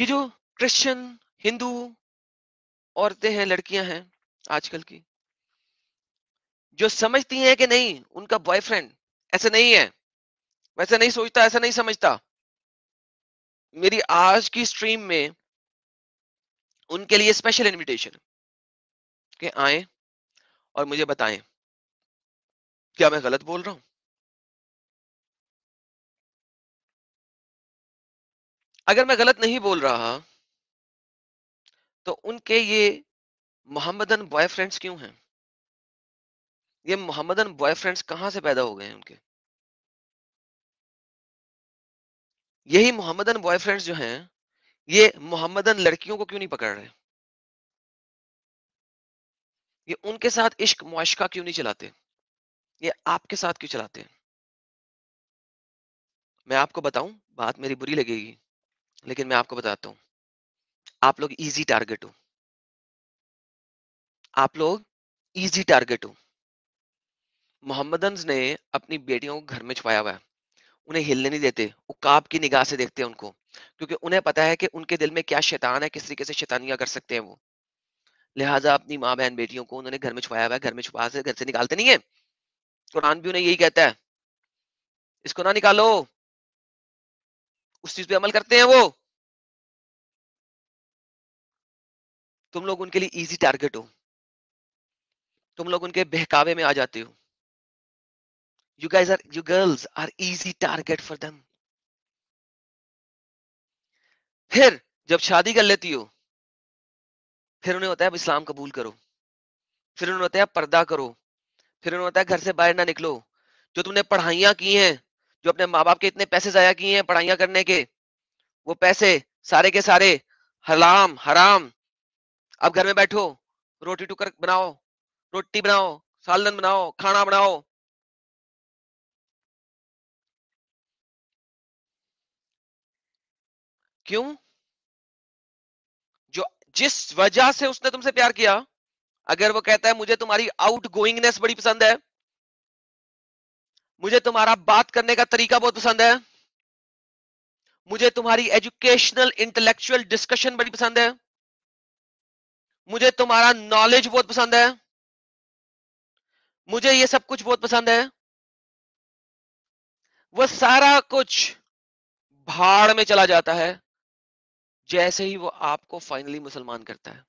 ये जो क्रिश्चियन, हिंदू औरतें हैं, लड़कियां हैं आजकल की, जो समझती हैं कि नहीं उनका बॉयफ्रेंड ऐसा नहीं है, वैसा नहीं सोचता, ऐसा नहीं समझता, मेरी आज की स्ट्रीम में उनके लिए स्पेशल इनविटेशन कि आए और मुझे बताएं क्या मैं गलत बोल रहा हूं। अगर मैं गलत नहीं बोल रहा तो उनके ये मोहम्मदन बॉयफ्रेंड्स क्यों हैं? ये मोहम्मदन बॉयफ्रेंड्स कहां से पैदा हो गए हैं उनके? यही मोहम्मदन बॉयफ्रेंड्स जो हैं, ये मोहम्मदन लड़कियों को क्यों नहीं पकड़ रहे? ये उनके साथ इश्क मुआशका क्यों नहीं चलाते? ये आपके साथ क्यों चलाते हैं? मैं आपको बताऊं, बात मेरी बुरी लगेगी, लेकिन मैं आपको बताता हूं। आप लोग इजी टारगेट हो। आप लोग इजी टारगेट हो। मोहम्मदन्स ने अपनी बेटियों को घर में छुपाया हुआ है। उन्हें हिलने नहीं देते, उकाब की निगाह से देखते हैं उनको, क्योंकि उन्हें पता है कि उनके दिल में क्या शैतान है, किस तरीके से शैतानियां कर सकते हैं वो। लिहाजा अपनी माँ बहन बेटियों को उन्होंने घर में छुपाया हुआ है, घर में छुपा से घर से निकालते नहीं है। कुरान भी उन्हें यही कहता है, इसको ना निकालो। उस चीज पे अमल करते हैं वो। तुम लोग उनके लिए इजी टारगेट हो। तुम लोग उनके बहकावे में आ जाते हो। You girls are easy target for them. फिर जब शादी कर लेती हो, फिर उन्हें होता है अब इस्लाम कबूल करो। फिर उन्हें होता है पर्दा करो। फिर उन्हें होता है घर से बाहर ना निकलो। जो तुमने पढ़ाइयाँ की हैं, जो अपने माँ बाप के इतने पैसे जाया किए हैं पढ़ाइयाँ करने के, वो पैसे सारे के सारे हराम हराम। अब घर में बैठो, रोटी टुकर बनाओ, रोटी बनाओ, सालन बनाओ, खाना बनाओ। क्यों? जो जिस वजह से उसने तुमसे प्यार किया, अगर वो कहता है मुझे तुम्हारी आउट गोइंगनेस बड़ी पसंद है, मुझे तुम्हारा बात करने का तरीका बहुत पसंद है, मुझे तुम्हारी एजुकेशनल इंटेलेक्चुअल डिस्कशन बड़ी पसंद है, मुझे तुम्हारा नॉलेज बहुत पसंद है, मुझे ये सब कुछ बहुत पसंद है, वो सारा कुछ भाड़ में चला जाता है जैसे ही वो आपको फाइनली मुसलमान करता है।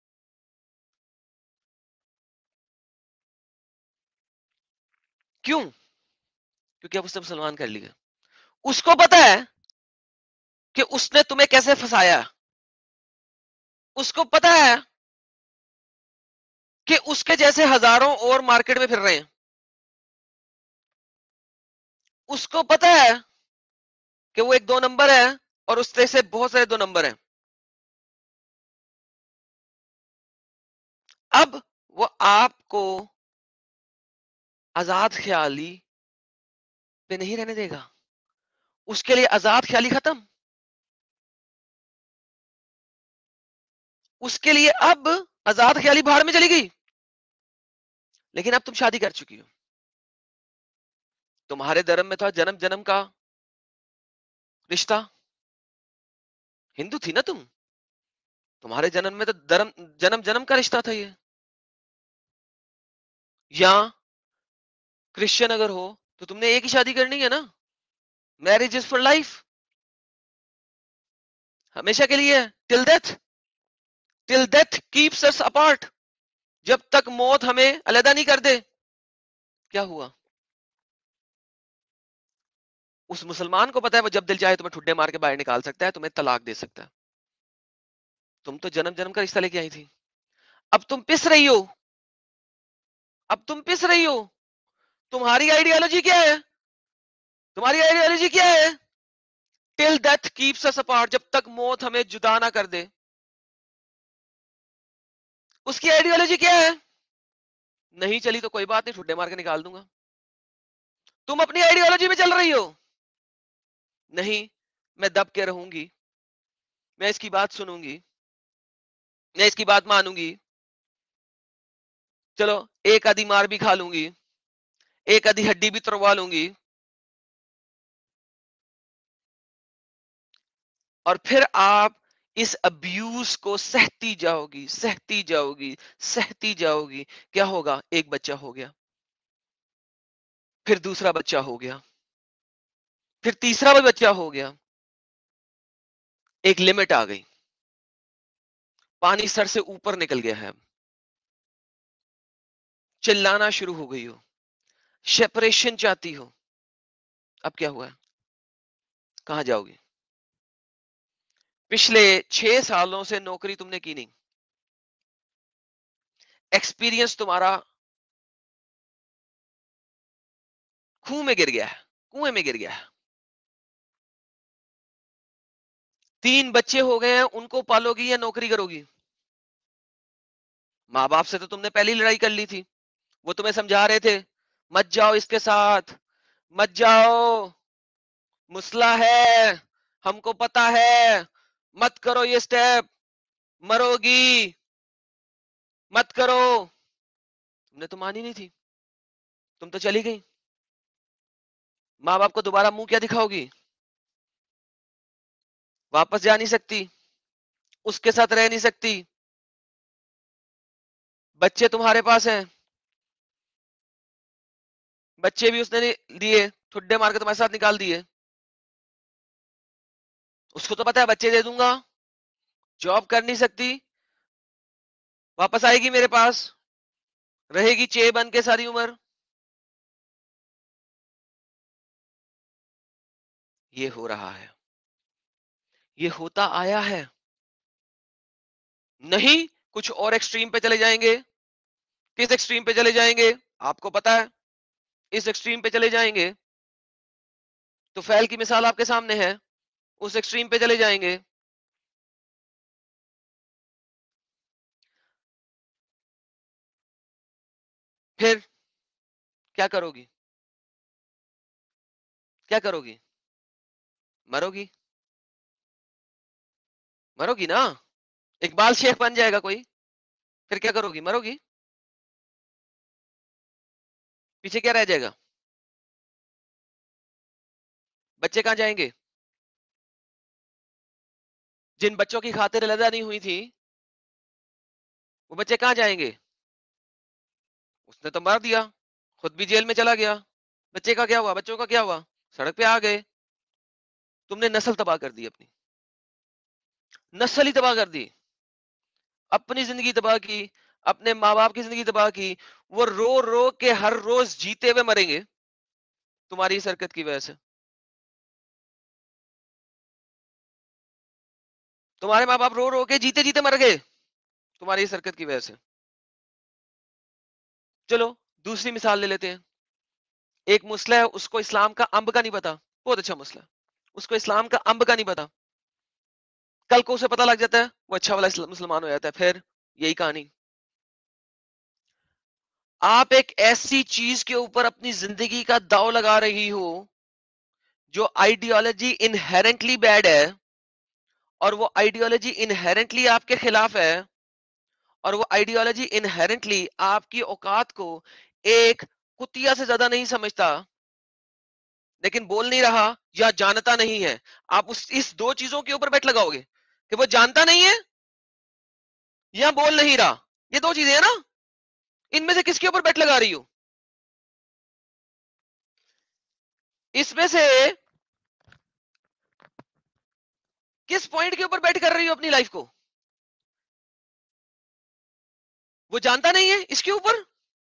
क्यों? क्योंकि अब उसने मुसलमान कर लिया। उसको पता है कि उसने तुम्हें कैसे फंसाया। उसको पता है कि उसके जैसे हजारों और मार्केट में फिर रहे हैं। उसको पता है कि वो एक दो नंबर है और उससे से बहुत सारे दो नंबर हैं। अब वो आपको आजाद ख्याली पे नहीं रहने देगा। उसके लिए आजाद ख्याली खत्म। उसके लिए अब आजाद ख्याली भाड़ में चली गई। लेकिन अब तुम शादी कर चुकी हो। तुम्हारे धर्म में था जन्म जन्म का रिश्ता। हिंदू थी ना तुम? तुम्हारे जन्म में तो धर्म जन्म जन्म का रिश्ता था ये। या क्रिश्चियन अगर हो तो तुमने एक ही शादी करनी है ना। Marriage is for life. हमेशा के लिए। Till death. Till death keeps us apart. जब तक मौत हमें अलग नहीं कर दे। क्या हुआ? उस मुसलमान को पता है वो जब दिल चाहे तुम्हें ठुड्डे मार के बाहर निकाल सकता है, तुम्हें तलाक दे सकता है। तुम तो जन्म जन्म का रिश्ता लेके आई थी। अब तुम पिस रही हो। अब तुम पिस रही हो। तुम्हारी आइडियोलॉजी क्या है? तुम्हारी आइडियोलॉजी क्या है? Till death keeps us apart. जब तक मौत हमें जुदा ना कर दे। उसकी आइडियोलॉजी क्या है? नहीं चली तो कोई बात नहीं, ठुड्डे मार के निकाल दूंगा। तुम अपनी आइडियोलॉजी में चल रही हो। नहीं, मैं दब के रहूंगी। मैं इसकी बात सुनूंगी। मैं इसकी बात मानूंगी। चलो, एक आधी मार भी खा लूंगी। एक आधी हड्डी भी तुड़वा लूंगी। और फिर आप इस अब्यूज को सहती जाओगी, सहती जाओगी, सहती जाओगी। क्या होगा? एक बच्चा हो गया, फिर दूसरा बच्चा हो गया, फिर तीसरा भी बच्चा हो गया। एक लिमिट आ गई, पानी सर से ऊपर निकल गया है, चिल्लाना शुरू हो गई हो, सेपरेशन चाहती हो। अब क्या हुआ है? कहां जाओगी? पिछले 6 सालों से नौकरी तुमने की नहीं, एक्सपीरियंस तुम्हारा खूह में गिर गया है, कुएं में गिर गया है। 3 बच्चे हो गए हैं, उनको पालोगी या नौकरी करोगी? माँ बाप से तो तुमने पहली लड़ाई कर ली थी, वो तुम्हें समझा रहे थे मत जाओ इसके साथ, मत जाओ, मुसला है, हमको पता है, मत करो ये स्टेप, मरोगी, मत करो। तुमने तो मानी नहीं थी, तुम तो चली गई। माँ बाप को दोबारा मुंह क्या दिखाओगी? वापस जा नहीं सकती, उसके साथ रह नहीं सकती, बच्चे तुम्हारे पास हैं, बच्चे भी उसने दिए, ठुड्डे मार के तुम्हारे साथ निकाल दिए। उसको तो पता है बच्चे दे दूंगा, जॉब कर नहीं सकती, वापस आएगी मेरे पास, रहेगी चे बन के सारी उम्र। ये हो रहा है, ये होता आया है। नहीं, कुछ और एक्सट्रीम पे चले जाएंगे। किस एक्सट्रीम पे चले जाएंगे? आपको पता है, इस एक्सट्रीम पे चले जाएंगे तो फैल की मिसाल आपके सामने है, उस एक्सट्रीम पे चले जाएंगे। फिर क्या करोगी? क्या करोगी? मरोगी, मरोगी ना। इकबाल शेख बन जाएगा कोई, फिर क्या करोगी? मरोगी, पीछे क्या रह जाएगा? बच्चे कहां जाएंगे? जिन बच्चों की खातिर अलग नहीं हुई थी, वो बच्चे कहां जाएंगे? उसने तो मार दिया, खुद भी जेल में चला गया, बच्चे का क्या हुआ? बच्चों का क्या हुआ? सड़क पे आ गए। तुमने नस्ल तबाह कर दी, अपनी नस्ल ही तबाह कर दी, अपनी जिंदगी तबाह की, अपने माँ बाप की जिंदगी तबाह की। वो रो रो के हर रोज जीते हुए मरेंगे तुम्हारी इस हरकत की वजह से। तुम्हारे माँ बाप रो रो के जीते जीते मर गए तुम्हारी इस हरकत की वजह से। चलो दूसरी मिसाल ले लेते हैं। एक मुस्लिम है, उसको इस्लाम का अंब का नहीं पता, बहुत अच्छा मुस्लिम, उसको इस्लाम का अंब का नहीं पता। कल को उसे पता लग जाता है, वो अच्छा वाला मुसलमान हो जाता है, फिर यही कहानी। आप एक ऐसी चीज के ऊपर अपनी जिंदगी का दांव लगा रही हो जो आइडियोलॉजी इनहेरेंटली बैड है, और वो आइडियोलॉजी इनहेरेंटली आपके खिलाफ है, और वो आइडियोलॉजी इनहेरेंटली आपकी औकात को एक कुतिया से ज्यादा नहीं समझता, लेकिन बोल नहीं रहा या जानता नहीं है। आप उस इस दो चीजों के ऊपर बेट लगाओगे कि वो जानता नहीं है या बोल नहीं रहा। ये दो चीजें हैं ना, इनमें से किसके ऊपर बेट लगा रही हो? इसमें से किस पॉइंट के ऊपर बेट कर रही हो अपनी लाइफ को? वो जानता नहीं है इसके ऊपर,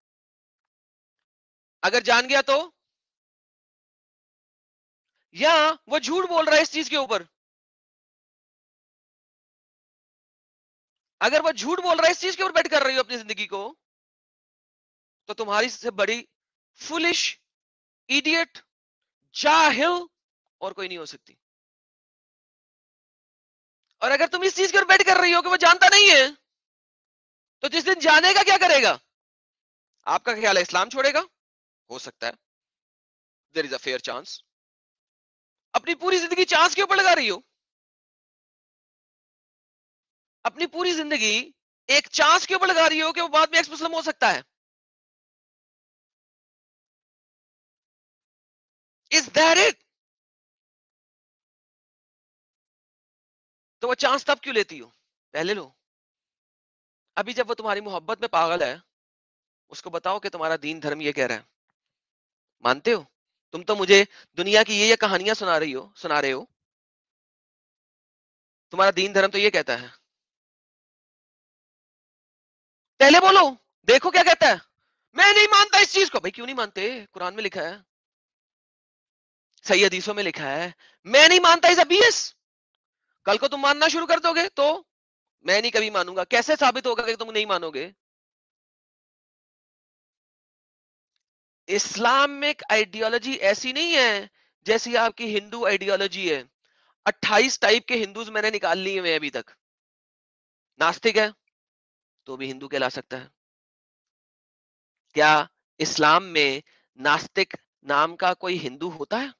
अगर जान गया तो, या वो झूठ बोल रहा है इस चीज के ऊपर, अगर वो झूठ बोल रहा है इस चीज के ऊपर बेट कर रही हो अपनी जिंदगी को, तो तुम्हारी से बड़ी फुलिश, इडियट, जाहिल और कोई नहीं हो सकती। और अगर तुम इस चीज के ऊपर बेट कर रही हो कि वो जानता नहीं है, तो जिस दिन जानेगा क्या करेगा? आपका ख्याल है इस्लाम छोड़ेगा? हो सकता है, there is a fair chance. अपनी पूरी जिंदगी चांस के ऊपर लगा रही हो, अपनी पूरी जिंदगी एक चांस के ऊपर लगा रही हो कि वो बाद में एक्स मुस्लिम हो सकता है। Is that it? तो वो चांस तब क्यों लेती हो? पहले लो। अभी जब वो तुम्हारी मोहब्बत में पागल है, उसको बताओ कि तुम्हारा दीन धर्म ये कह रहा है। मानते हो? तुम तो मुझे दुनिया की ये कहानियां सुना रहे हो। तुम्हारा दीन धर्म तो ये कहता है। पहले बोलो, देखो क्या कहता है। मैं नहीं मानता इस चीज को। भाई क्यों नहीं मानते? कुरान में लिखा है, सही हदीसों में लिखा है। मैं नहीं मानता इस बीएस। कल को तुम मानना शुरू कर दोगे तो मैं नहीं कभी मानूंगा। कैसे साबित होगा कि तुम नहीं मानोगे? इस्लामिक आइडियोलॉजी ऐसी नहीं है जैसी आपकी हिंदू आइडियोलॉजी है। 28 टाइप के हिंदूज मैंने निकाल लिए हुए अभी तक। नास्तिक है तो भी हिंदू कहला सकता है। क्या इस्लाम में नास्तिक नाम का कोई हिंदू होता है?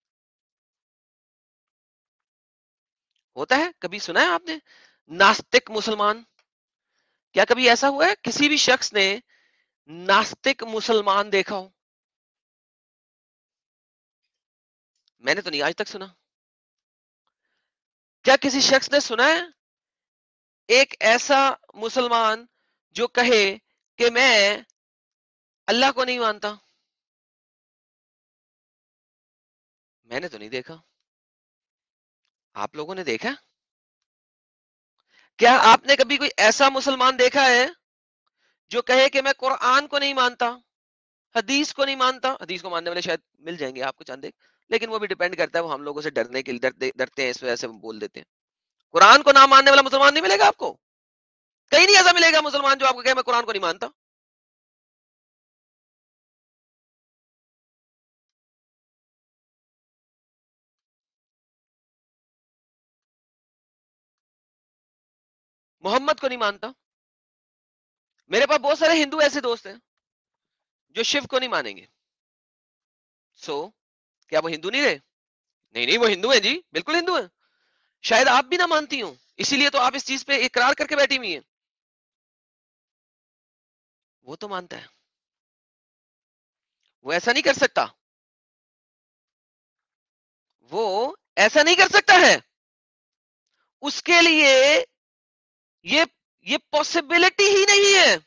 होता है? कभी सुना है आपने नास्तिक मुसलमान? क्या कभी ऐसा हुआ है किसी भी शख्स ने नास्तिक मुसलमान देखा हो? मैंने तो नहीं आज तक सुना। क्या किसी शख्स ने सुना है एक ऐसा मुसलमान जो कहे कि मैं अल्लाह को नहीं मानता? मैंने तो नहीं देखा। आप लोगों ने देखा? क्या आपने कभी कोई ऐसा मुसलमान देखा है जो कहे कि मैं कुरान को नहीं मानता, हदीस को नहीं मानता? हदीस को मानने वाले शायद मिल जाएंगे आपको चंद एक, लेकिन वो भी डिपेंड करता है, वो हम लोगों से डरने के लिए डरते हैं, इस वजह से वो बोल देते हैं। कुरान को ना मानने वाला मुसलमान नहीं मिलेगा आपको। कहीं नहीं ऐसा मिलेगा मुसलमान जो आपको कहे मैं कुरान को नहीं मानता। मोहम्मद को नहीं मानता। मेरे पास बहुत सारे हिंदू ऐसे दोस्त हैं जो शिव को नहीं मानेंगे। सो क्या वो हिंदू नहीं रहे? नहीं नहीं, वो हिंदू है जी, बिल्कुल हिंदू है। शायद आप भी ना मानती हो, इसीलिए तो आप इस चीज पे इकरार करके बैठी हुई है। वो तो मानता है। वो ऐसा नहीं कर सकता। वो ऐसा नहीं कर सकता है। उसके लिए ये ये पॉसिबिलिटी ही नहीं है।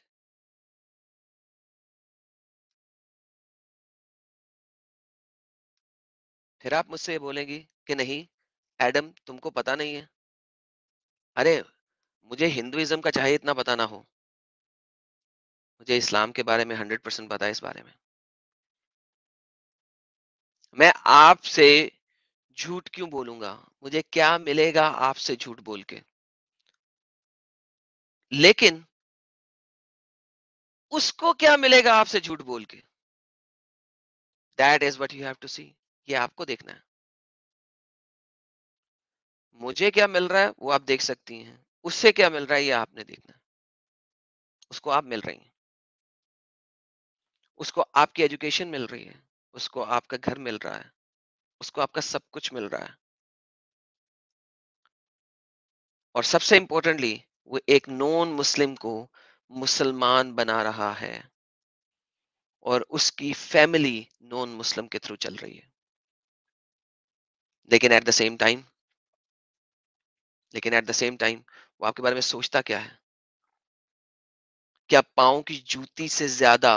फिर आप मुझसे ये बोलेंगी कि नहीं एडम तुमको पता नहीं है। अरे मुझे हिंदुइज्म का चाहे इतना पता ना हो, मुझे इस्लाम के बारे में 100% पता है। इस बारे में मैं आपसे झूठ क्यों बोलूंगा? मुझे क्या मिलेगा आपसे झूठ बोल के? लेकिन उसको क्या मिलेगा आपसे झूठ बोल के? That is what you have to see. ये आपको देखना है। मुझे क्या मिल रहा है वो आप देख सकती हैं, उससे क्या मिल रहा है ये आपने देखना है। उसको आप मिल रही हैं, उसको आपकी एजुकेशन मिल रही है, उसको आपका घर मिल रहा है, उसको आपका सब कुछ मिल रहा है। और सबसे इंपॉर्टेंटली वो एक नॉन मुस्लिम को मुसलमान बना रहा है और उसकी फैमिली नॉन मुस्लिम के थ्रू चल रही है। लेकिन एट द सेम टाइम लेकिन एट द सेम टाइम वो आपके बारे में सोचता क्या है? क्या पाँव की जूती से ज्यादा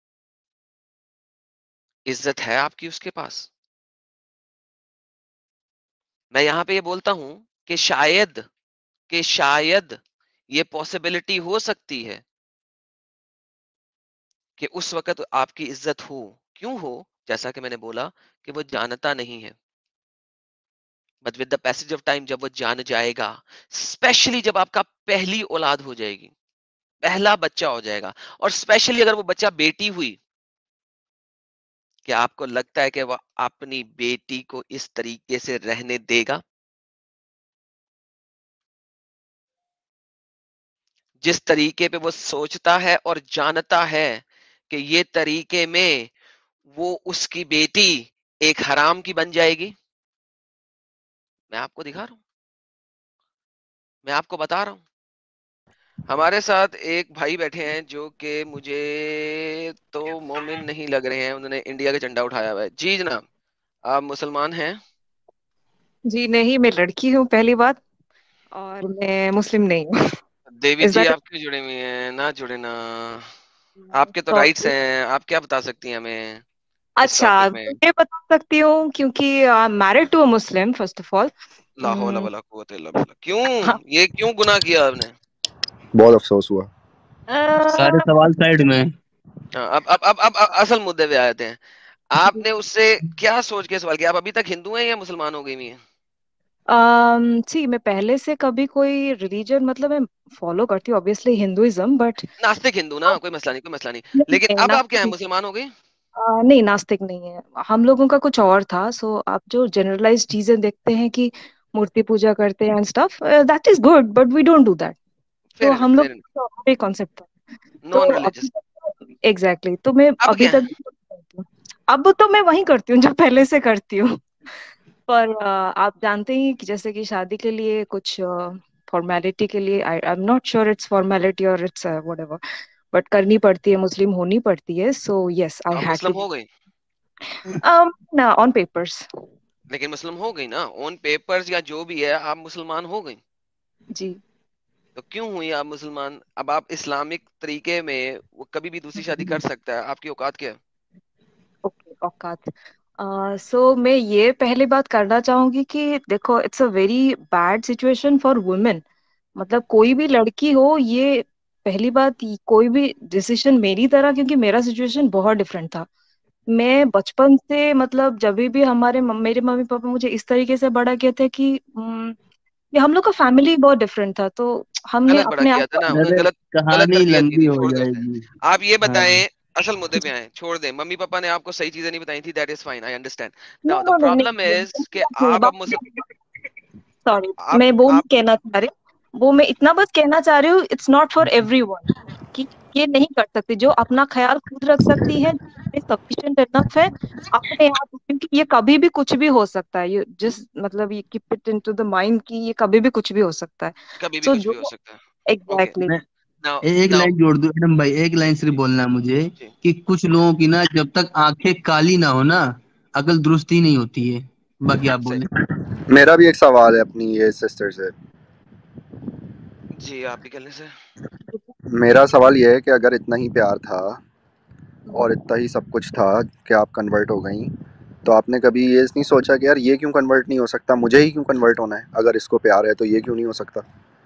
इज्जत है आपकी उसके पास? मैं यहाँ पे ये बोलता हूँ कि शायद ये पॉसिबिलिटी हो सकती है कि उस वक्त आपकी इज्जत हो। क्यों हो? जैसा कि मैंने बोला कि वो जानता नहीं है, but with the passage of time जब वो जान जाएगा, स्पेशली जब आपका पहली औलाद हो जाएगी, पहला बच्चा हो जाएगा, और स्पेशली अगर वो बच्चा बेटी हुई, क्या आपको लगता है कि वो अपनी बेटी को इस तरीके से रहने देगा? जिस तरीके पे वो सोचता है और जानता है कि ये तरीके में वो उसकी बेटी एक हराम की बन जाएगी। मैं आपको दिखा रहा हूँ, मैं आपको बता रहा हूँ। हमारे साथ एक भाई बैठे हैं जो कि मुझे तो मोमिन नहीं लग रहे हैं, उन्होंने इंडिया का झंडा उठाया हुआ है। जी जनाब, आप मुसलमान हैं? जी नहीं, मैं लड़की हूँ पहली बात। और मैं मुस्लिम नहीं हूँ। देवी इज जी दैट? आप क्यों जुड़े हुए हैं? ना जुड़े ना। आपके तो राइट्स सॉरी। हैं, आप क्या बता सकती हैं हमें इस अच्छा, टॉपिक तो में? ये बता सकती हूँ क्योंकि I am married to a Muslim first of all. ला हौला वला कुव्वत इल्ला बिल्लाह। क्यों? ये क्यों गुनाह किया आपने? बहुत अफसोस हुआ। सारे सवाल साइड में। हाँ, अब असल मुद्दे पे आते हैं। आपने उससे क्या सोच के सवाल किया? आप अभी तक हिंदू हैं या मुसलमान हो गई हुई हैं? सी मैं पहले से कभी कोई रिलीजन मतलब मैं फॉलो करती हूँ ऑब्वियसली हिंदुइज्म, बट नास्तिक हिंदू ना, कोई मसला नहीं, कोई मसला नहीं। नहीं लेकिन नहीं, अब आप क्या है, नास्तिक मुसलमान हो गई? नहीं, नास्तिक नहीं है। हम लोगों का कुछ और था। सो आप जो जनरलाइज चीजें देखते हैं कि मूर्ति पूजा करते हैं and stuff, that is good but we don't do that. तो फेयर इनफ, हम लोग फेयर इनफ। तो और एक कॉन्सेप्ट था। नॉन तो अभी रिलीजियस। तक एग्जैक्टली तो मैं अब अभी क्या तक है? भी करती हूँ। अब तो मैं वही करती हूँ जो पहले से करती हूँ। पर आप जानते ही कि जैसे कि शादी के लिए कुछ फॉर्मेलिटी के लिए, I am not sure it's formality और इट्स व्हाटएवर, बट करनी पड़ती है, मुस्लिम होनी पड़ती है। सो यस आई आप हैड मुस्लिम टू। हो गई? ना ऑन पेपर्स। लेकिन मुस्लिम हो गई ना, ऑन पेपर्स या जो भी है, आप मुसलमान हो गई। जी। तो क्यों हुई आप मुसलमान? अब आप इस्लामिक तरीके में वो कभी भी दूसरी शादी कर सकता है, आपकी औकात क्या है? ओके, औकात। सो मैं ये पहली बात करना चाहूंगी कि देखो, it's a very bad situation for women. मतलब कोई भी लड़की हो, ये पहली बात, कोई भी डिसीजन मेरी तरह, क्योंकि मेरा सिचुएशन बहुत डिफरेंट था। मैं बचपन से मतलब जब भी मेरे मम्मी पापा मुझे इस तरीके से बड़ा किए थे कि ये हम लोग का फैमिली बहुत डिफरेंट था, तो हमने गलत बड़ा अपने आप किया था को। ना उन्होंने, अरे गलत गलत कहानी तरबियत दी लंबी थी, हो छोड़ दे उसे। जाएगी। आप ये हाँ। बताएं, असल मुद्दे पे आए, छोड़ दें। मम्मी पापा ने आपको सही चीजें नहीं बताई थी, that is fine, I understand. No now the no no, problem नहीं इज कि आप अब मुसल सॉरी, आप मैं वो नहीं आप कहना चाह रही। वो मैं इतना बस कहना चाह रही हूँ, इट्स नॉट फॉर एवरीवन कि ये नहीं कर सकती। जो अपना ख्याल खुद रख सकती है, सफिशिएंट इनफ है अपने आप, क्योंकि ये कभी भी कुछ भी हो सकता है। ये जिस मतलब ये keep it into the mind कि ये कभी भी कुछ भी हो सकता है। कभी भी सो कुछ भी हो जो सकता है। ओके। एग्जैक्टली। मैं नाउ एक नाउ लाइन जोड़ दूं एडम भाई, एक लाइन सिर्फ बोलना है मुझे जी। कि कुछ लोगों की ना जब तक आंखें काली ना हो ना, अकल दुरुस्त ही नहीं होती है। बाकी आप सही। बोले। मेरा भी एक सवाल है अपनी ये सिस्टर से। जी, आप भी कहने से। मेरा सवाल ये है कि अगर इतना ही प्यार था और इतना ही सब कुछ था कि आप कन्वर्ट हो गई, तो आपने कभी ये नहीं सोचा कि यार ये क्यों कन्वर्ट नहीं हो सकता, मुझे ही क्यों कन्वर्ट होना है? अगर इसको प्यार है तो ये क्यों नहीं हो सकता?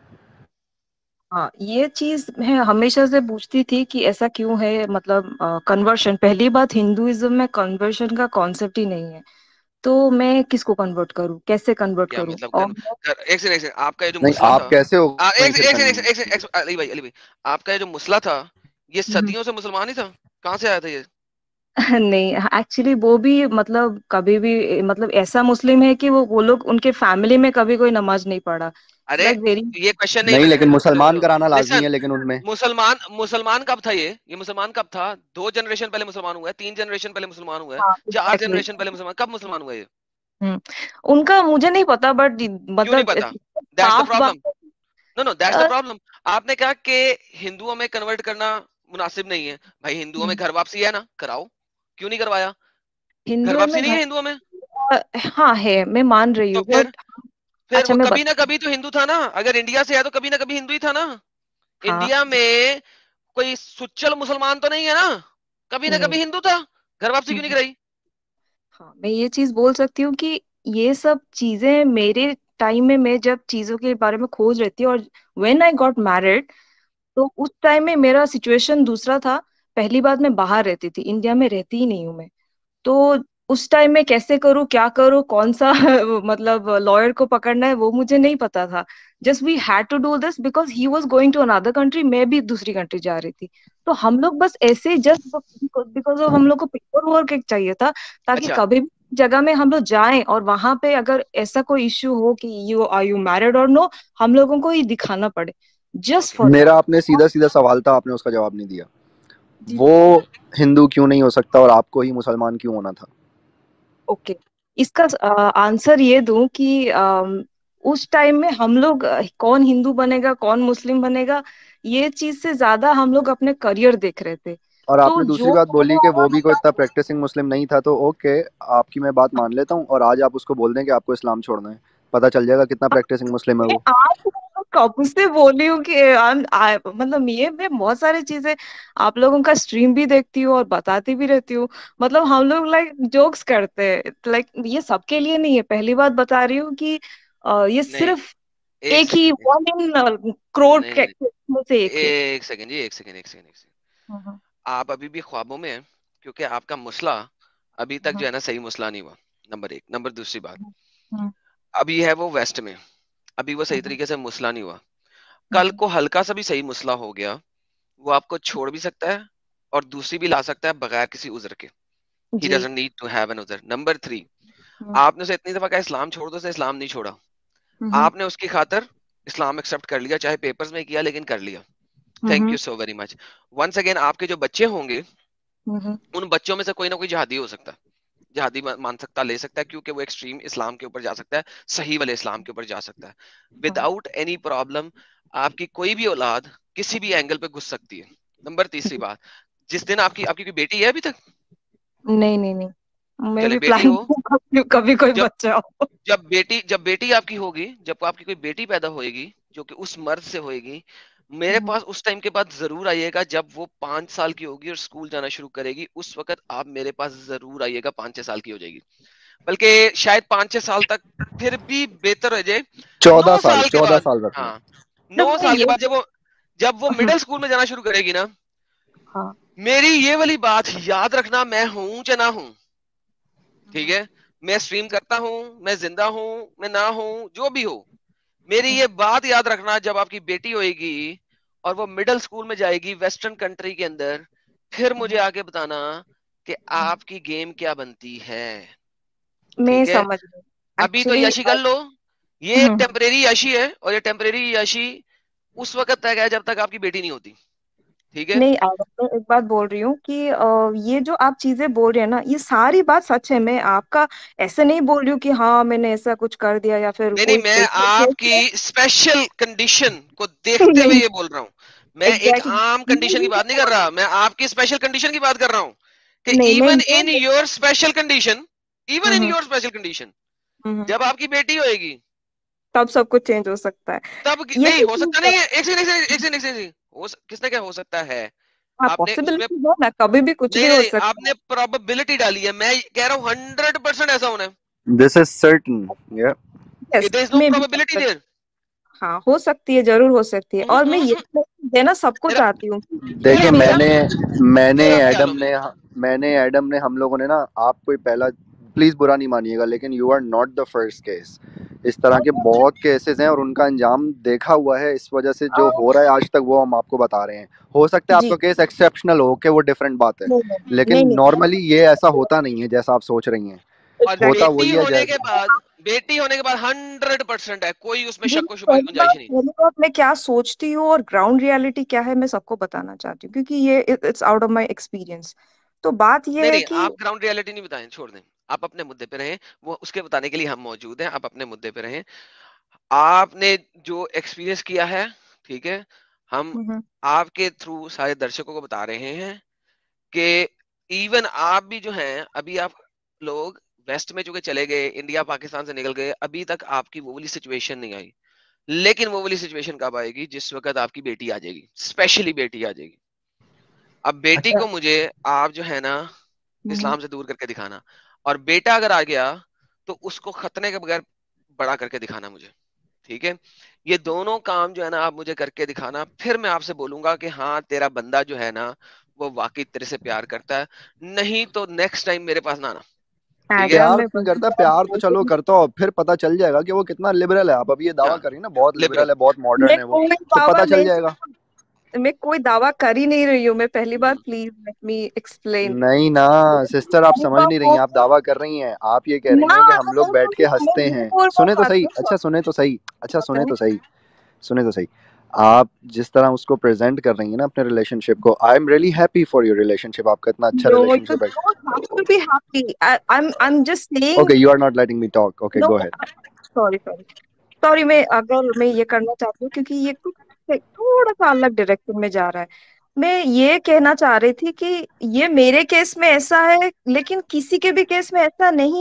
हाँ, ये चीज मैं हमेशा से पूछती थी कि ऐसा क्यों है। मतलब कन्वर्शन, पहली बात, हिंदुइज्म में कन्वर्शन का कॉन्सेप्ट ही नहीं है। तो मैं किसको कन्वर्ट करूँ, कैसे कन्वर्ट क्या करूँ? मतलब और एक सेकंड, एक सेकंड, आपका ये जो नहीं, मसला था। आप कैसे हो एक गई फिर सेकंड, एक सेकंड, एक सेकंड, कन्वर्ट? अली भाई, अली भाई, आपका ये जो मसला था, ये हम्म। सदियों से मुसलमान ही था? कहाँ से आया था ये? नहीं, एक्चुअली वो भी मतलब कभी भी मतलब ऐसा मुस्लिम है कि वो लोग, उनके फैमिली में कभी कोई नमाज नहीं पढ़ा। इट्स अरे, लाइक वेरी। ये क्वेश्चन नहीं नहीं, लेकिन मुसलमान कराना लाजमी लिसन। है लेकिन उनमें। मुसलमान मुसलमान कब था ये मुसलमान कब था? 2 जनरेशन पहले मुसलमान हुआ है, 3 जनरेशन पहले मुसलमान हुआ है, हाँ, 4 जनरेशन एग्जैक्टली। पहले मुसलमान, कब मुसलमान हुआ ये? हम्म। उनका मुझे नहीं पता, बट क्यों नहीं मतलब पता? दैट्स द साफ बात problem. No no, that's the है। प्रॉब्लम। आपने कहा कि हिंदुओं में कन्वर्ट करना मुनासिब नहीं है। भाई, हिंदुओं में घर वापसी है ना, कराओ। क्यों नहीं करवाया? घर हिंदुओं वापसी में नहीं घर, है हिंदुओं में? हाँ है, मैं मान रही तो हूँ, फिर बट फिर अच्छा वो मैं कभी ना बता। कभी तो हिंदू था ना। अगर इंडिया से है तो कभी ना कभी हिंदू ही था ना। हाँ। इंडिया में कोई सुच्चल मुसलमान तो नहीं है ना, कभी ना नहीं। कभी हिंदू था। घर वापसी क्यों नहीं हम्म। कराई? हाँ, मैं ये चीज बोल सकती हूँ कि ये सब चीजें मेरे टाइम में, मैं जब चीजों के बारे में खोज रही थी, और व्हेन आई गॉट मैरिड, तो उस टाइम में मेरा सिचुएशन दूसरा था। पहली बात, मैं बाहर रहती थी, इंडिया में रहती ही नहीं हूँ मैं। तो उस टाइम में कैसे करूँ, क्या करूँ, कौन सा मतलब लॉयर को पकड़ना है, वो मुझे नहीं पता था। Just we had to do this because he was going to another country, मैं भी दूसरी कंट्री जा रही थी। तो हम लोग बस ऐसे जस्ट बिकॉज ऑफ हम लोग को पेपर वर्क एक चाहिए था, ताकि अच्छा। कभी भी जगह में हम लोग जाएं और वहां पे अगर ऐसा कोई इश्यू हो कि यू मैरिड और नो, हम लोगों को ही दिखाना पड़े, जस्ट ओके। For that. मेरा आपने सीधा सीधा सवाल था, आपने उसका जवाब नहीं दिया। जी वो बोलिए। हिंदू क्यों नहीं हो सकता और आपको ही मुसलमान क्यों होना था? ओके, इसका आंसर ये दूं कि उस टाइम में हम लोग कौन हिंदू बनेगा कौन मुस्लिम बनेगा, ये चीज से ज्यादा हम लोग अपने करियर देख रहे थे। और तो आपने दूसरी जो बात बोली कि वो भी कोई इतना प्रैक्टिसिंग मुस्लिम नहीं था, तो ओके, आपकी मैं बात मान लेता हूँ। और आज आप उसको बोल दें कि आपको इस्लाम छोड़ना है, पता चल जाएगा कितना प्रैक्टिसिंग मुस्लिम है मैं वो। आज कब से बोली हूँ कि मतलब ये मैं बहुत सारी चीजें आप लोगों का स्ट्रीम भी देखती हूँ और बताती भी रहती हूँ। मतलब हम लोग लाइक जोक्स करते हैं, लाइक ये सबके लिए नहीं है, पहली बात बता रही हूँ कि ये नहीं, सिर्फ एक एक ही सेकंड, वन इन करोड़ नहीं, नहीं, में से एक है। एक सेकंड जी, एक सेकंड, एक सेकंड, एक सेकंड। हम्म, आप अभी भी ख्वाबों में हैं, क्योंकि आपका मसला अभी तक हम्म, जो है ना सही मसला नहीं हुआ। नंबर एक। नंबर दूसरी बात, हम्म, अभी है वो वेस्ट में, अभी वो सही हम्म, तरीके से मसला नहीं हुआ। कल हम्म, को हल्का सा भी सही मसला हो गया, वो आपको छोड़ भी सकता है और दूसरी भी ला सकता है बगैर किसी उज्र के। ही जी। Doesn't need to have an उज्र। नंबर थ्री, हम्म, आपने उसे इतनी दफा कहा इस्लाम छोड़ दो, उसने इस्लाम नहीं छोड़ा। हम्म, आपने उसकी खातर इस्लाम एक्सेप्ट कर लिया, चाहे पेपर्स में किया, लेकिन कर लिया। Thank hmm, you so very much. Once again, आपके जो बच्चे होंगे, हम्म, उन बच्चों में से कोई ना कोई जिहादी हो सकता है, जिहादी मान सकता, ले सकता है, क्योंकि वो एक्सट्रीम इस्लाम के ऊपर जा सकता है, सही वाले इस्लाम के ऊपर जा सकता है, हम्म, विदाउट एनी प्रॉब्लम। आपकी कोई भी औलाद किसी भी एंगल पे घुस सकती है। नंबर तीसरी जी। बात, जिस दिन आपकी आपकी कोई बेटी है अभी तक, नहीं नहीं नहीं, मैं चले भी बेटी प्लान हो, करती हूँ कभी कोई जब बच्चा हो। जब बेटी आपकी होगी, जब आपकी कोई बेटी पैदा होएगी जो कि उस मर्द से होएगी, मेरे हम्म, पास उस टाइम के बाद जरूर आइएगा। जब वो 5 साल की होगी और स्कूल जाना शुरू करेगी, उस वक्त आप मेरे पास जरूर आइएगा। 5-6 साल की हो जाएगी, बल्कि शायद 5-6 साल तक फिर भी बेहतर हो जाए। चौदह नौ साल साल के चौदह बाद साल रख लो। हाँ, जब नौ मैं साल के ये बाद जब वो हम्म, मिडिल स्कूल में जाना शुरू करेगी ना, हाँ। मेरी ये वाली बात याद रखना, मैं हूं चाहे ना हूं, ठीक है? मैं स्ट्रीम करता हूं, मैं जिंदा हूं, मैं ना हूं, जो भी हो, मेरी हम्म, ये बात याद रखना। जब आपकी बेटी होएगी और वो मिडिल स्कूल में जाएगी वेस्टर्न कंट्री के अंदर, फिर मुझे हम्म, आके बताना कि हम्म। आपकी गेम क्या बनती है। मैं ठीक है? समझ गई अभी तो एक्चुअली। याशी कर लो, ये एक टेम्परेरी याशी है, और ये टेम्परेरी याशी उस वक्त तक है जब तक आपकी बेटी नहीं होती। ठीक है? नहीं आदम, मैं एक बात बोल रही हूँ कि ये जो आप चीजें बोल रहे हैं ना, ये सारी बात सच है। मैं आपका ऐसे नहीं बोल रही हूँ कि हाँ मैंने ऐसा कुछ कर दिया या फिर नहीं, नहीं, कोई मैं स्पेशल केस आपकी है। स्पेशल कंडीशन को देखते हुए नहीं, ये बोल रहा हूँ। मैं एक एग्जैक्टली आम मैं कंडीशन की ये बात नहीं कर रहा, मैं आपकी स्पेशल कंडीशन की बात कर रहा हूँ कि नहीं मैं इवन ये in your special condition, even in hmm, your special condition, hmm, जब आपकी बेटी होएगी, तब सब कुछ चेंज हो सकता है। ये नहीं तो हो ठीक सकता, है। नहीं है। एक सेकंड, एक सेकंड, एक सेकंड, एक सेकंड, किसने क्या हो सकता है? हाँ, आपने उसमें, पॉसिबिलिटी है ना, कभी भी कुछ नहीं, भी नहीं, हो नहीं, सकता आपने प्रोबेबिलिटी डाली है। मैं कह रहा हूँ 100% ऐसा होना है। This is certain. या है। Yes, there is no maybe probability there. हाँ हो सकती है, जरूर हो सकती है, और मैं ये देना सबको मेरा चाहती हूँ। ये देखिए, मेरा मैंने मैंने मेरा ख्याल एडम हो ने गया। हम लोगों ने ना, आपको ही पहला, प्लीज बुरा नहीं मानिएगा, लेकिन you are not the first case. इस तरह के बहुत केसेस हैं और उनका अंजाम देखा हुआ है। इस वजह से जो हो रहा है आज तक, वो हम आपको बता रहे हैं। हो सकता है जी आपका केस एक्सेप्शनल हो के, वो डिफरेंट बात है, नहीं नहीं लेकिन नहीं नहीं नॉर्मली ये ऐसा होता नहीं है जैसा आप सोच रही हैं। और होता एग्जैक्टली। वही है जैसे। बेटी होने के बाद 100% है, कोई उसमें जी, शक व शुबा की गुंजाइश ही नहीं। पहली बात मैं क्या सोचती हूँ और ग्राउंड रियलिटी क्या है, मैं सबको बताना चाहती हूँ, क्योंकि ये it's out of my experience. तो बात नहीं, ये है नहीं, कि आप ग्राउंड रियलिटी नहीं बताएं, छोड़ दें। आप अपने मुद्दे पे रहें, वो उसके बताने के लिए हम मौजूद हैं। आप अपने मुद्दे पे रहें। आपने जो एक्सपीरियंस किया है, ठीक है, हम हम्म, आपके थ्रू सारे दर्शकों को बता रहे हैं कि इवन आप भी जो हैं, अभी आप लोग वेस्ट में चूंकि चले गए, इंडिया पाकिस्तान से निकल गए, अभी तक आपकी वो वाली सिचुएशन नहीं आई। लेकिन वो वाली सिचुएशन कब आएगी? जिस वक्त आपकी बेटी आ जाएगी, स्पेशली बेटी आ जाएगी। अब बेटी अच्छा। को मुझे, आप जो है ना, हम्म, इस्लाम से दूर करके दिखाना, और बेटा अगर आ गया तो उसको खतने के बगैर बड़ा करके दिखाना मुझे। ठीक है? ये दोनों काम जो है ना, आप मुझे करके दिखाना, फिर मैं आपसे बोलूंगा कि हाँ तेरा बंदा जो है ना, वो वाकई तेरे से प्यार करता है। नहीं तो नेक्स्ट टाइम मेरे पास ना आना। ठीक है? एडम प्यार मैं नहीं वही करता, बात प्यार तो बोल चलो रही करता हो, फिर पता चल जाएगा कि वो कितना लिबरल है। आप अभी ये दावा हाँ, करिए ना, बहुत लिबरल। लिबरल है, बहुत हूँ। मॉडर्न है वो, कोई तो दावा पता चल नहीं, जाएगा। मैं कोई दावा कर ही नहीं रही हूँ। मैं पहली बात, प्लीज लेट मी एक्सप्लेन। नहीं ना सिस्टर, आप समझ नहीं रही हैं। आप दावा कर रही हैं, आप ये कह रही ना हैं कि हम मैं लोग बैठ के मैं हंसते ये हैं। बोल रहा हूँ सुने तो बात सही, को। अच्छा सुने तो सही, अच्छा सुने बताएं। तो सही, सुने तो सही। आप जिस तरह उसको प्रेजेंट कर रही हैं ना अपने रिलेशनशिप को, I am really happy for your relationship. आपका इतना अच्छा No, you रिलेशनशिप है। don't have to be happy. I'm just saying. Okay, you are not letting me talk, okay No, go ahead. sorry, sorry. Sorry, मैं अगर मैं ये करना चाहती हूँ क्योंकि ये कुछ थोड़ा सा अलग डायरेक्शन में जा रहा है। मैं ये कहना चाह रही थी कि ये मेरे केस में ऐसा है, लेकिन किसी के भी केस में ऐसा नहीं है।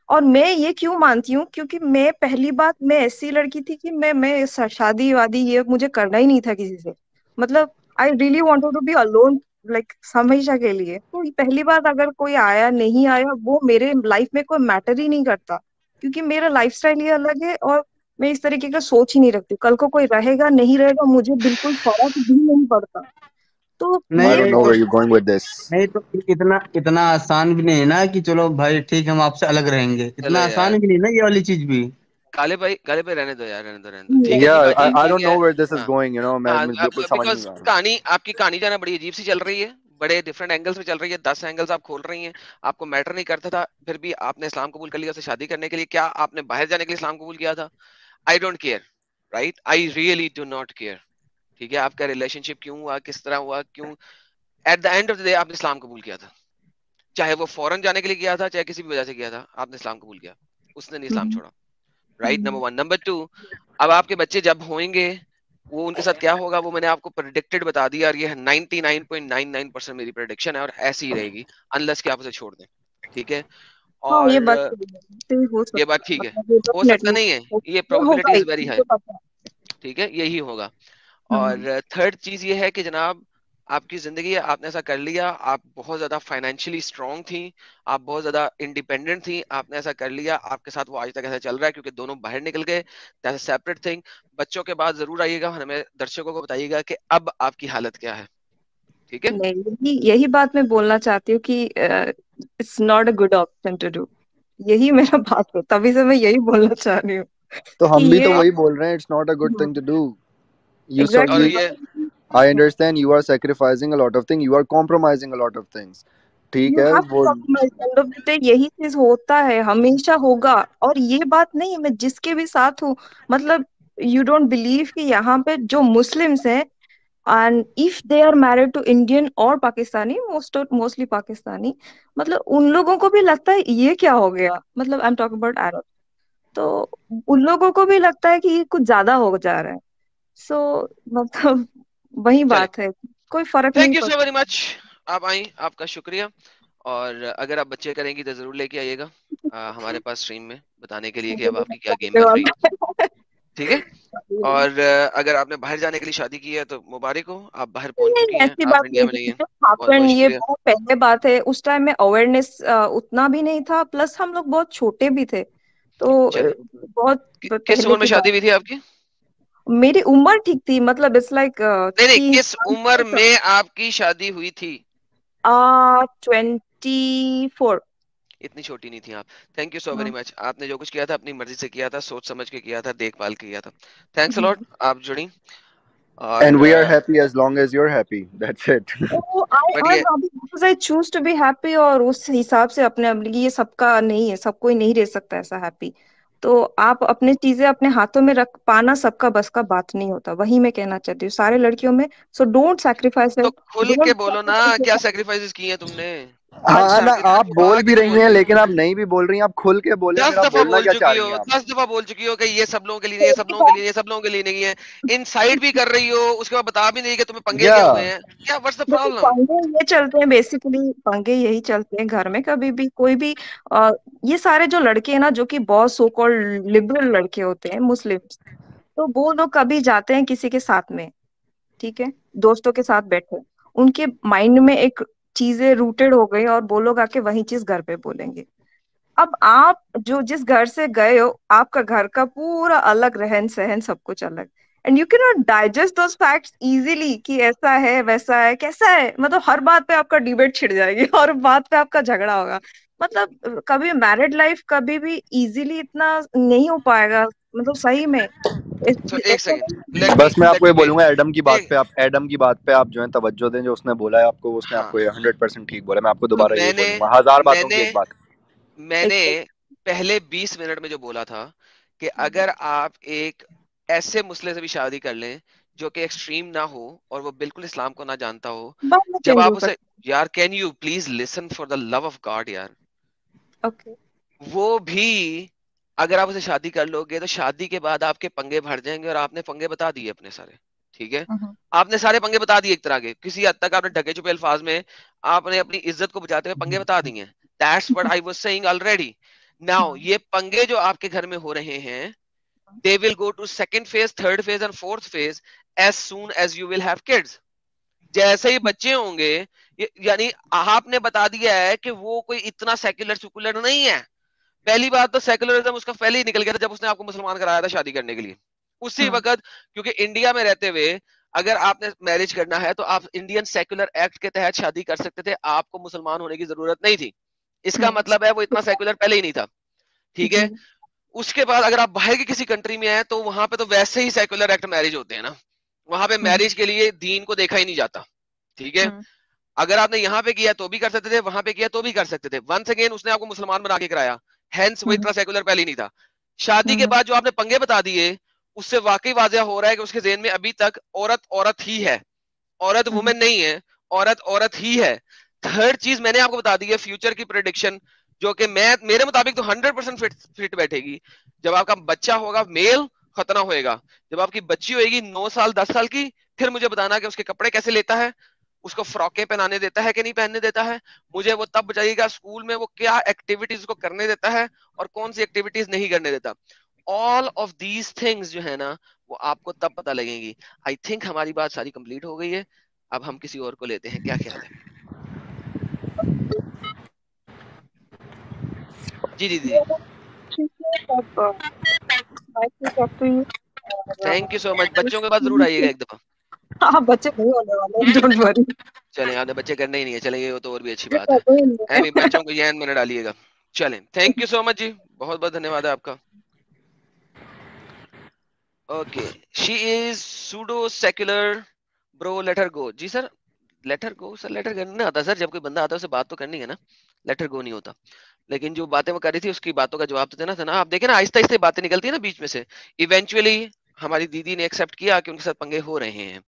और मैं ये क्यों मानती हूँ, क्योंकि मैं पहली बात मैं ऐसी लड़की थी कि मैं शादी वादी ये मुझे करना ही नहीं था किसी से। मतलब I really wanted to be alone, like हमेशा के लिए। तो पहली बात, अगर कोई आया नहीं आया वो मेरे लाइफ में कोई मैटर ही नहीं करता, क्योंकि मेरा लाइफस्टाइल ही अलग है और मैं इस तरीके का सोच ही नहीं रखती। कल को कोई रहेगा नहीं रहेगा मुझे बिल्कुल फर्क भी नहीं पड़ता। तो I नहीं ये don't नहीं know तो where you're going with this. नहीं तो इतना इतना आसान भी नहीं है ना कि चलो भाई ठीक हम आपसे अलग रहेंगे, चलो इतना यार, आसान भी नहीं ना ये वाली चीज भी। काले भाई रहने दो यार, रहने दो रहने दो, ठीक है Yeah, शिवाजी, I ठीक don't है। know where this is हाँ going, you know, मैं हाँ, मुझे बिल्कुल समझ नहीं बिकॉज आ रहा। कहानी, आपकी कहानी जो है ना बड़ी अजीब सी चल रही है, बड़े डिफरेंट एंगल्स में चल रही है, 10 एंगल्स आप खोल रही हैं। आपको मैटर नहीं करता था, फिर भी आपने इस्लाम कबूल कर लिया उससे शादी करने के लिए। क्या आपने बाहर जाने के लिए इस्लाम कबूल किया था? I don't care, right, I really do not care. ठीक है, आपका रिलेशनशिप क्यों हुआ, किस तरह हुआ, क्यों, at the end of the day आपने इस्लाम कबूल किया था। चाहे वो फॉरेन जाने के लिए किया था, चाहे किसी भी वजह से किया था, आपने इस्लाम कबूल किया, उसने नहीं इस्लाम हम्म, छोड़ा। Right, number hmm, one. Number two, अब आपके बच्चे जब होंगे, वो उनके साथ क्या होगा वो मैंने आपको प्रेडिक्टेड बता दिया, और ये 99.99% मेरी प्रेडिक्शन है, और ऐसी ही रहेगी अनलेस कि आप उसे छोड़ दें। ठीक है, हाँ ये और बात सही है, तो ये हो ये सकता बात है, ठीक है, मतलब ये हो सकता डेफिनेटली नहीं है, ये ये होगा प्रोबेबिलिटी ही, इज वेरी हाई। मुझे पता है। ठीक है, यही होगा। हम्म, और थर्ड चीज ये है कि जनाब, आपकी जिंदगी है, आपने ऐसा कर लिया, आप बहुत ज्यादा फाइनेंशियली स्ट्रांग थी, आप बहुत ज्यादा इंडिपेंडेंट थी, आपने ऐसा कर लिया, आपके साथ वो आज तक ऐसा चल रहा है क्योंकि दोनों बाहर निकल गए, दैट्स अ सेपरेट थिंग। बच्चों के बाद जरूर आइएगा, हमें दर्शकों को बताइएगा कि अब आपकी हालत क्या है। ठीक है, नहीं यही यही बात मैं बोलना चाहती हूँ कि it's not a good option to do. यही मेरा बात है, तभी से मैं यही बोलना चाह रही हूँ तो कि हम भी तो ये वही बोल रहे हैं, it's not a good thing to do. You so और you ये exactly, I understand you are sacrificing a lot of things, you are compromising a lot of things. ठीक यू है हैव टू वो। Compromise, end of the day यही चीज होता है, हमेशा होगा। और ये बात नहीं है, मैं जिसके भी साथ हूँ, मतलब यू डोंट बिलीव कि यहाँ पे जो मुस्लिम्स हैं, and if they are married to Indian और पाकिस्तानी, मोस्टली पाकिस्तानी, मतलब उन लोगों को भी लगता है ये क्या हो गया, मतलब I am talking about Arab. तो उन लोगों को भी लगता है कि ये कुछ ज्यादा हो जा रहा है। सो मतलब वही चले, बात है, कोई फर्क नहीं थैंक यू सो पड़ता। वेरी मच, आप आई, आपका शुक्रिया। और अगर आप बच्चे करेंगी तो जरूर लेके आइएगा हमारे पास स्ट्रीम में बताने के लिए कि मुझे अब भी आपकी क्या गेम लगता बन रही है। है ठीक है, और अगर आपने बाहर जाने के लिए शादी की है तो मुबारक हो, आप बाहर पहुंच नहीं, चुकी हैं, ऐसी आप बात इंडिया नहीं में नहीं है, हैं। जो बहुत बहुत हैपेंड ये शुक्रिया। बहुत पहले बात है, उस टाइम में अवेयरनेस उतना भी नहीं था, प्लस हम लोग बहुत छोटे भी थे। तो चले, बहुत किस पहले उम्र में की शादी बात। हुई थी आपकी? मेरी उम्र ठीक थी, मतलब इट्स लाइक नहीं नहीं, थ्री किस उम्र में आपकी शादी हुई थी? 24। इतनी छोटी नहीं थी आप। Thank you so very hmm, much, आपने जो कुछ किया था अपनी मर्जी से किया था, सोच समझ के किया था, देखभाल किया था। Thanks a lot, hmm. आप जुड़ी। And और we are happy as long as you're happy, that's it. तो आई बढ़िया। Happy because I choose to be happy, और उस हिसाब से अपने ये सबका नहीं है, सब कोई नहीं रह सकता ऐसा हैप्पी। तो आप अपनी चीजें अपने हाथों में रख पाना सबका बस का बात नहीं होता, वही मैं कहना चाहती हूँ सारे लड़कियों में। सो डोंट सैक्रिफाइस तो इट, खुल के डोंट बोलो ना, क्या सैक्रिफाइस। सेक्रीफाइसेस किए हैं तुमने? हाँ अच्छा, ना, इतना आप छुपा बोल भी के क्यों रही हैं बोल रही हो? लेकिन आप नहीं भी बोल रही हैं, आप खुल के बोले, दस फिर आप दफा बोलना बोल क्या चाह चुकी रही हो, हैं आप। 10 दफा बोल चुकी हो कि ये सब लोगों के लिए नहीं, ये सब पहली लोगों के बात, लिए, ये सब लोगों के लिए नहीं है। इनसाइड भी कर रही हो, उसके बाद बता भी नहीं कि तुम्हें पंगे या क्या हुए हैं। क्या, व्हाट्स द देखो प्रॉब्लम? पंगे ये चलते हैं, बेसिकली पंगे यही चलते हैं घर में, कभी भी कोई भी आ, ये सारे जो लड़के हैं ना, जो कि बहुत सो कॉल्ड लिबरल लड़के होते हैं मुस्लिम, तो वो लोग कभी जाते हैं किसी के साथ में, ठीक है, दोस्तों के साथ बैठे, उनके माइंड में एक चीजें रूटेड हो गई, और वो लोग आके वही चीज घर पे बोलेंगे। अब आप जो जिस घर से गए हो, आपका घर का पूरा अलग रहन सहन, सब कुछ अलग, and you can not digest those facts easily कि ऐसा है वैसा है कैसा है, मतलब हर बात पे आपका डिबेट छिड़ जाएगी और बात पे आपका झगड़ा होगा। मतलब कभी मैरिड लाइफ कभी भी इजीली इतना नहीं हो पाएगा, मतलब सही में तो एक ऐसा सेकंड, नहीं। बस मैं लेट आपको मी ये बे बोलूंगा, एडम की बात एक, पे आप, एडम की बात पे आप जो है तवज्जो दें, जो उसने बोला है आपको, उसने हाँ, आपको ये 100% ठीक बोला। मैं आपको तो दोबारा यही मैंने बोलूंगा, हजार बातों मैंने की एक बात। मैंने एक पहले 20 मिनट में जो बोला था कि अगर आप एक ऐसे मुस्लिम से भी शादी कर लें जो कि एक्सट्रीम ना हो और वो बिल्कुल इस्लाम को ना जानता हो, बाद में जब चेंज आप हो उसे, सकता यार can you please listen for the love of God यार, है। ओके। वो भी अगर आप उसे शादी कर लोगे तो शादी के बाद आपके पंगे भर जाएंगे, और आपने पंगे बता दिए अपने सारे। ठीक है, आपने सारे पंगे बता दिए, एक तरह के किसी हद तक आपने ढके छुपे अल्फाज में आपने अपनी इज्जत को बचाते हुए पंगे बता दिए। That's what I was saying already. Now ये पंगे जो आपके घर में हो रहे हैं, they will go to second phase, third phase and fourth phase as soon as you will have kids. जैसे ही बच्चे होंगे, यानी आपने बता दिया है कि वो कोई इतना सेक्युलर नहीं है। पहली बात तो सेक्युलरिज्म उसका पहले ही निकल गया था जब उसने आपको मुसलमान कराया था शादी करने के लिए, उसी वक्त। क्योंकि इंडिया में रहते हुए अगर आपने मैरिज करना है तो आप इंडियन सेक्युलर एक्ट के तहत शादी कर सकते थे, आपको मुसलमान होने की जरूरत नहीं थी। इसका मतलब है वो इतना सेक्युलर पहले ही नहीं था, ठीक है। उसके बाद अगर आप बाहर की किसी कंट्री में हैं तो वहां पे तो वैसे ही सेक्युलर एक्ट मैरिज होते हैं ना, वहां पे मैरिज के लिए दीन को देखा ही नहीं जाता, ठीक है। अगर आपने यहाँ पे किया तो भी कर सकते थे, वहां पे किया तो भी कर सकते थे। वंस अगेन उसने आपको मुसलमान बना के कराया, हेंस वो इतना सेक्युलर पहले ही नहीं था। शादी के बाद जो आपने पंगे बता दिए उससे वाकई वाजह हो रहा है कि उसके ज़हन में अभी तक औरत औरत ही है, औरत वुमेन नहीं है, औरत औरत ही है। थर्ड चीज मैंने आपको बता दी है, फ्यूचर की प्रेडिक्शन, जो कि मेरे मुताबिक तो 100% फिट बैठेगी। जब आपका बच्चा होगा मेल, खतना होएगा। जब आपकी बच्ची होएगी 9 साल 10 साल की, फिर मुझे बताना कि उसके कपड़े कैसे लेता है, उसको फ्रॉकें पहनाने देता है कि नहीं पहनने देता है। मुझे वो तब बताइएगा स्कूल में वो क्या एक्टिविटीज को करने देता है और कौन सी एक्टिविटीज नहीं करने देता। ऑल ऑफ दीज थिंग्स जो है ना वो आपको तब पता लगेंगी। आई थिंक हमारी बात सारी कंप्लीट हो गई है, अब हम किसी और को लेते हैं, क्या ख्याल है? जी जी जी, थैंक यू सो मच। बच्चों के बाद जरूर आइएगा एक दफा। हाँ, बच्चे नहीं होने वाले, डोंट वरी। चलें, आपने बच्चे करने ही नहीं है, चलें ये तो और भी अच्छी बात है। एमी बच्चों को यह में डालिएगा। चलें, थैंक यू सो मच जी, बहुत बहुत धन्यवाद है आपका। Okay, she is pseudo secular bro, let her go. जी sir, let her go sir, let her करना आता सर, जब कोई बंदा आता है उसे बात तो करनी है ना, लेट हर गो नहीं होता। लेकिन जो बातें वो कर रही थी उसकी बातों का जवाब तो देना था ना। आप देखें ना, आहिस्ता आहिस्ता बातें निकलती है ना बीच में से, इवेंचुअली हमारी दीदी ने एक्सेप्ट किया कि उनके साथ पंगे हो रहे हैं।